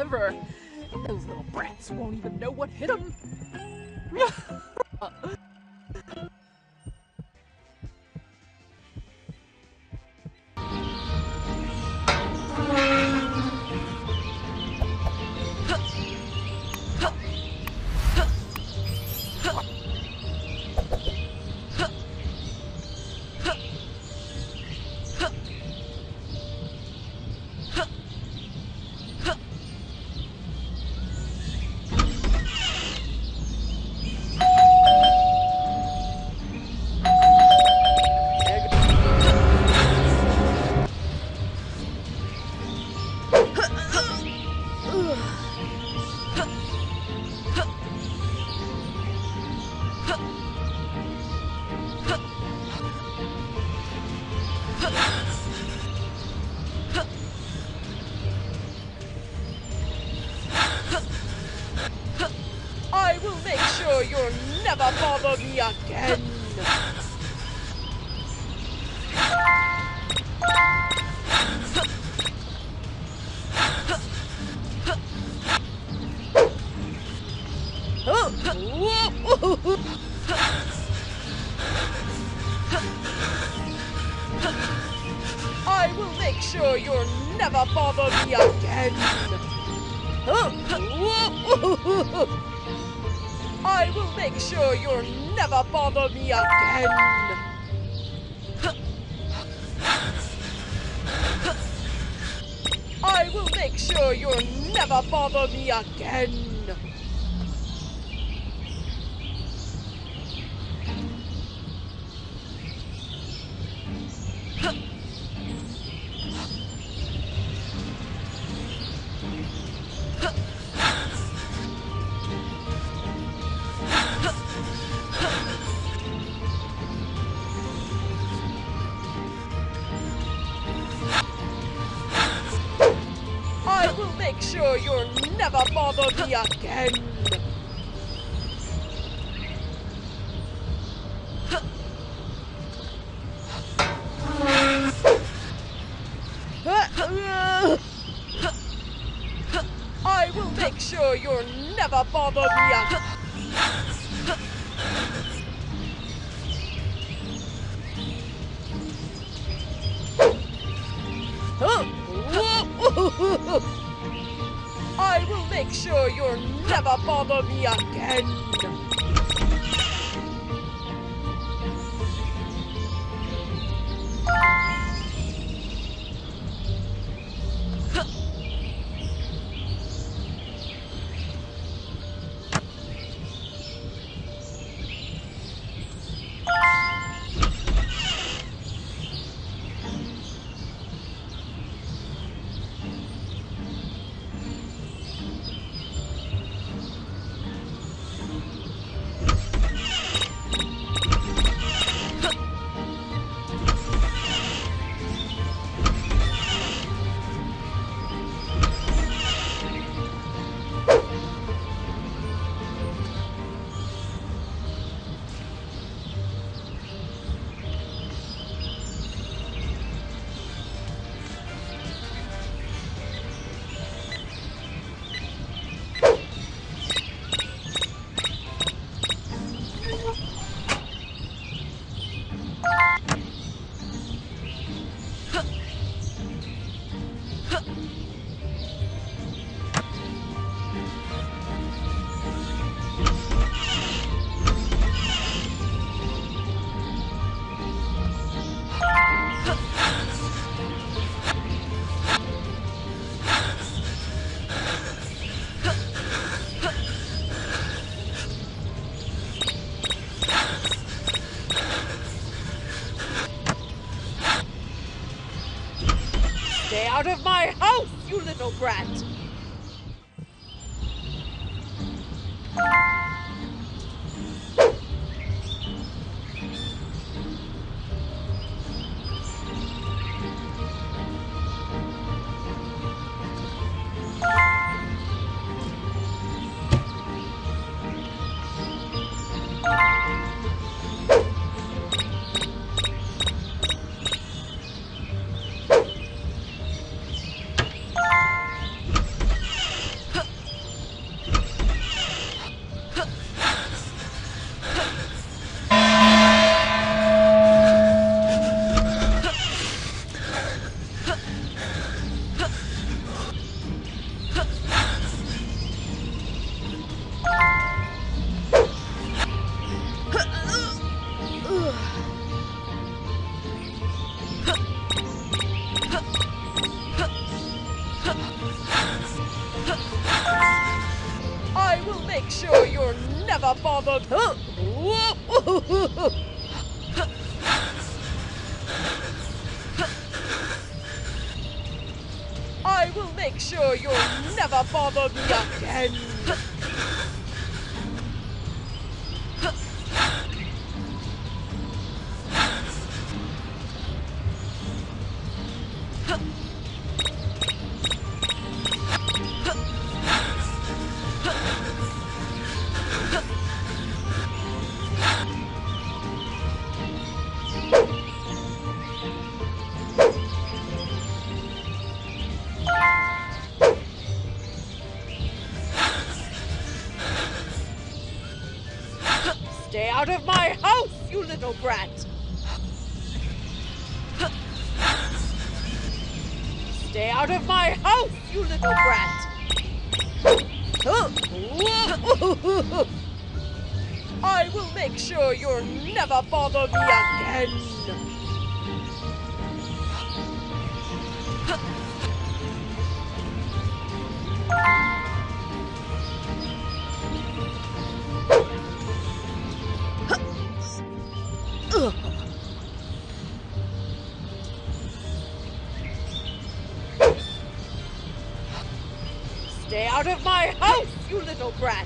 ever. Those little brats won't even know what hit them. I will make sure you'll never bother me again. I will make sure you'll never bother me again. I will make sure you'll never bother me again. I will make sure you'll never bother me again. I will make sure you'll never bother me again. I will make sure you'll never bother me again. I will make sure you'll never bother me again. Stay out of my house, you little brat! never bother. I will make sure you'll never bother me again. Stay out of my house, you little brat! Stay out of my house, you little brat! I will make sure you'll never bother me again! Stay out of my house, you little brat!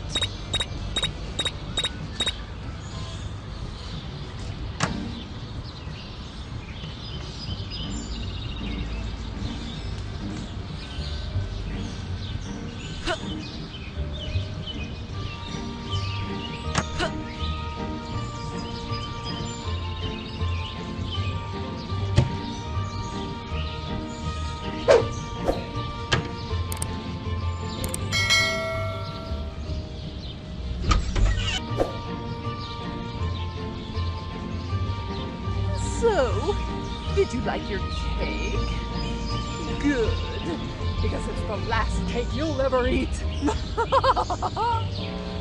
So, did you like your cake? Good, because it's the last cake you'll ever eat.